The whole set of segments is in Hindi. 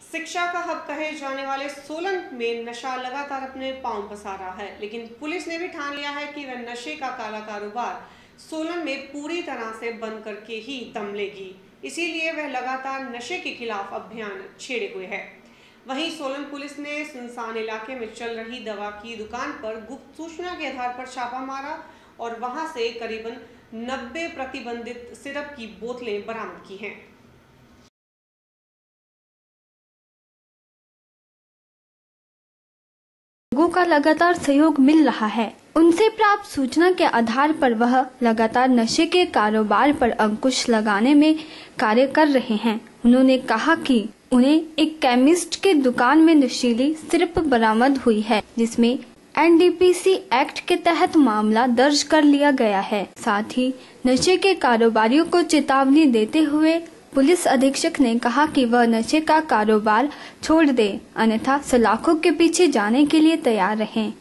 शिक्षा का हब कहे जाने वाले सोलन में नशा लगातार अपने पांव पसार रहा है, लेकिन पुलिस ने भी ठान लिया है कि वह नशे का काला कारोबार सोलन में पूरी तरह से बंद करके ही दम लेगी। इसीलिए वह लगातार नशे के खिलाफ अभियान छेड़े हुए है। वहीं सोलन पुलिस ने सुनसान इलाके में चल रही दवा की दुकान पर गुप्त सूचना के आधार पर छापा मारा और वहां से करीबन 90 प्रतिबंधित सिरप की बोतलें बरामद की हैं। लोगों का लगातार सहयोग मिल रहा है। उनसे प्राप्त सूचना के आधार पर वह लगातार नशे के कारोबार पर अंकुश लगाने में कार्य कर रहे हैं। उन्होंने कहा कि उन्हें एक केमिस्ट के दुकान में नशीली सिरप बरामद हुई है, जिसमें एनडीपीसी एक्ट के तहत मामला दर्ज कर लिया गया है। साथ ही नशे के कारोबारियों को चेतावनी देते हुए पुलिस अधीक्षक ने कहा कि वह नशे का कारोबार छोड़ दे, अन्यथा सलाखों के पीछे जाने के लिए तैयार रहें।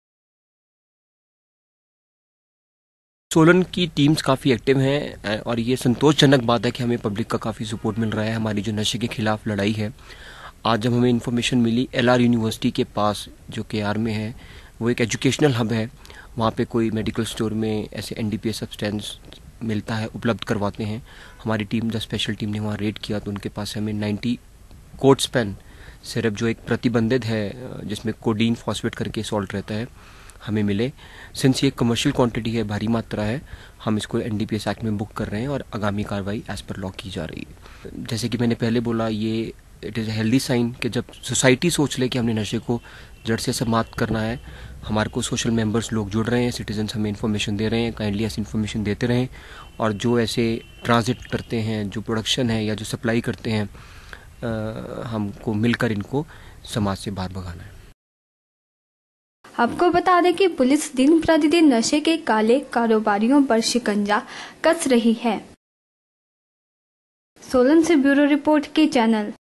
सोलन की टीम्स काफ़ी एक्टिव हैं और ये संतोषजनक बात है कि हमें पब्लिक का काफ़ी सपोर्ट मिल रहा है। हमारी जो नशे के खिलाफ लड़ाई है, आज जब हमें इन्फॉर्मेशन मिली एलआर यूनिवर्सिटी के पास जो केआर में है, वो एक एजुकेशनल हब है, वहाँ पे कोई मेडिकल स्टोर में ऐसे एनडीपीएस सब्सटेंस मिलता है, उपलब्ध करवाते हैं। हमारी टीम, द स्पेशल टीम ने वहाँ रेड किया तो उनके पास हमें 90 कोट्स पेन सिरप जो एक प्रतिबंधित है, जिसमें कोडीन फॉस्फेट करके सॉल्ट रहता है, हमें मिले। सिंस ये कमर्शियल क्वांटिटी है, भारी मात्रा है, हम इसको एनडीपीएस एक्ट में बुक कर रहे हैं और आगामी कार्रवाई एज पर लॉ की जा रही है। जैसे कि मैंने पहले बोला, ये it is a healthy sign कि जब सोसाइटी सोच ले कि हमने नशे को जड़ से समाप्त करना है, हमारे को सोशल मेंबर्स लोग जुड़ रहे हैं, सिटीजन्स हमें इन्फॉर्मेशन दे रहे हैं, काइंडली ऐसी इन्फॉर्मेशन देते रहें। और जो ऐसे ट्रांजिट करते हैं, जो प्रोडक्शन है या जो सप्लाई करते हैं, हमको मिलकर इनको समाज से बाहर भगाना है। आपको बता दें कि पुलिस दिन प्रतिदिन नशे के काले कारोबारियों पर शिकंजा कस रही है। सोलन से ब्यूरो रिपोर्ट के चैनल।